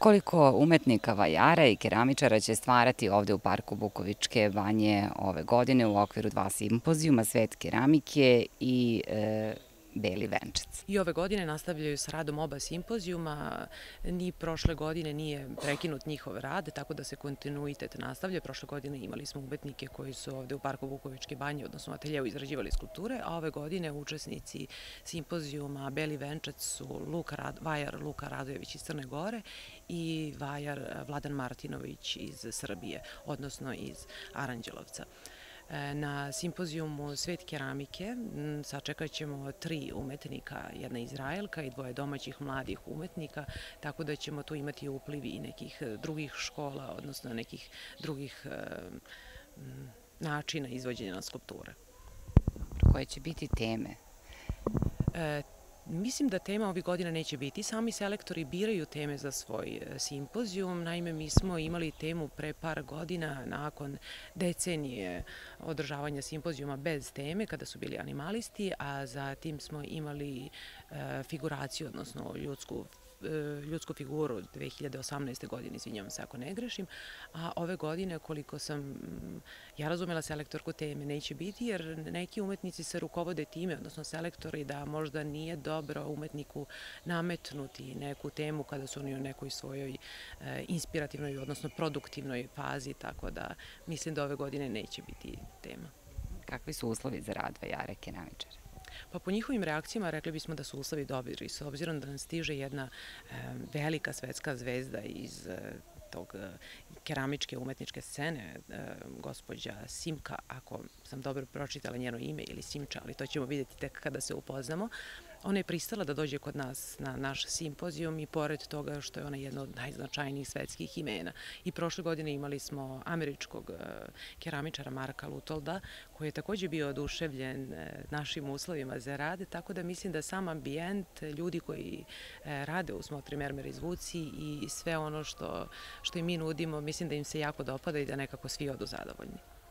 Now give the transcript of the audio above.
Koliko umetnika vajara i keramičara će stvarati ovde u Parku Bukovičke banje ove godine u okviru dva simpozijuma, Svet keramike i Beli venčac? I ove godine nastavljaju sa radom oba simpozijuma, ni prošle godine nije prekinut njihov rad, tako da se kontinuitet nastavlja. Prošle godine imali smo umetnike koji su ovde u Parku Bukovičke banje, odnosno ateljeu, izrađivali skulpture, a ove godine učesnici simpozijuma Beli venčac su vajar Luka Radojević iz Crne Gore i vajar Vladan Martinović iz Srbije, odnosno iz Aranđelovca. Na simpozijumu Svet keramike sačekat ćemo 3 umetnika, jedna Izraelka i 2 domaćih mladih umetnika, tako da ćemo tu imati upliv i nekih drugih škola, odnosno nekih drugih načina izvođenja na skulpture. Koje će biti teme? Mislim da tema ovih godina neće biti. Sami selektori biraju teme za svoj simpozijum. Naime, mi smo imali temu pre par godina nakon decenije održavanja simpozijuma bez teme, kada su bili animalisti, a zatim smo imali figuraciju, odnosno ljudsku figuru 2018. godine, izvinjavam se ako ne grešim, a ove godine, koliko sam ja razumela, selektorku teme neće biti, jer neki umetnici se rukovode time, odnosno selektori, da možda nije dobro umetniku nametnuti neku temu kada su oni u nekoj svojoj inspirativnoj, odnosno produktivnoj fazi, tako da mislim da ove godine neće biti tema. Kakvi su uslovi za rad vajara keramičara? Pa po njihovim reakcijama rekli bismo da su uslovi dobri, s obzirom da nam stiže jedna velika svetska zvezda iz tog keramičke umetničke scene, gospođa Simka, ako sam dobro pročitala njeno ime, ili Simča, ali to ćemo vidjeti tek kada se upoznamo. Ona je pristala da dođe kod nas na naš simpozijum i pored toga što je ona jedna od najznačajnijih svetskih imena. I prošle godine imali smo američkog keramičara Marka Lutolda, koji je takođe bio oduševljen našim uslovima za rad, tako da mislim da sam ambijent, ljudi koji rade u Smotri Mermer iz Vuci i sve ono što im mi nudimo, mislim da im se jako dopada i da nekako svi odu zadovoljni.